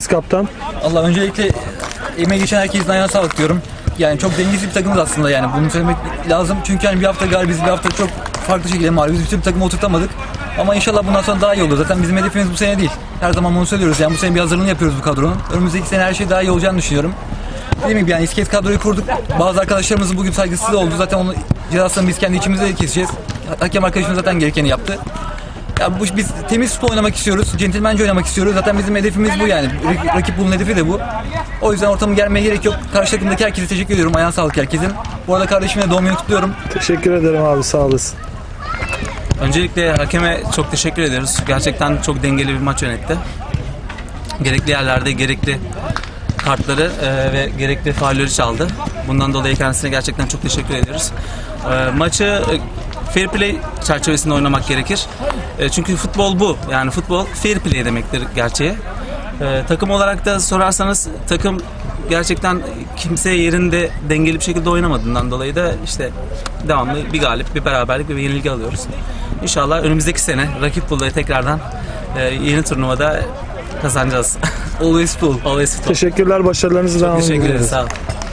kaptan. Allah öncelikle emeği geçen herkesin ayağına sağlık diyorum. Yani çok dengesiz bir takımız aslında yani. Bunu söylemek lazım. Çünkü yani bir hafta galibiz, bir hafta çok farklı şekilde mağlubiz. Bir türlü takımı oturtamadık. Ama inşallah bundan sonra daha iyi olur. Zaten bizim hedefimiz bu sene değil. Her zaman bunu söylüyoruz. Yani bu sene bir hazırlığını yapıyoruz bu kadronun. Önümüzdeki sene her şey daha iyi olacağını düşünüyorum. Dediğim gibi yani iskelet kadroyu kurduk. Bazı arkadaşlarımızın bugün saygısız oldu. Zaten onun cezasını biz kendi içimizde keseceğiz. Hakem arkadaşımız zaten gerekeni yaptı. Ya biz temiz futbol oynamak istiyoruz. Centilmence oynamak istiyoruz. Zaten bizim hedefimiz bu yani. Rakip bunun hedefi de bu. O yüzden ortamı gelmeye gerek yok. Karşı takımdaki herkese teşekkür ediyorum. Ayağına sağlık herkesin. Bu arada kardeşimle doğum gününü kutluyorum. Teşekkür ederim abi, sağ olasın. Öncelikle hakeme çok teşekkür ediyoruz. Gerçekten çok dengeli bir maç yönetti. Gerekli yerlerde gerekli kartları ve gerekli faulleri çaldı. Bundan dolayı kendisine gerçekten çok teşekkür ediyoruz. Maçı fair play çerçevesinde oynamak gerekir. Çünkü futbol bu. Yani futbol fair play demektir gerçeği. Takım olarak da sorarsanız takım gerçekten kimse yerinde dengeli bir şekilde oynamadığından dolayı da işte devamlı bir galip, bir beraberlik ve bir yenilgi alıyoruz. İnşallah önümüzdeki sene rakip Bula'yı tekrardan yeni turnuvada kazanacağız. Always full. Always futbol. Teşekkürler, başarılarınızı devam Teşekkür ediyoruz. ederiz. Sağ olun.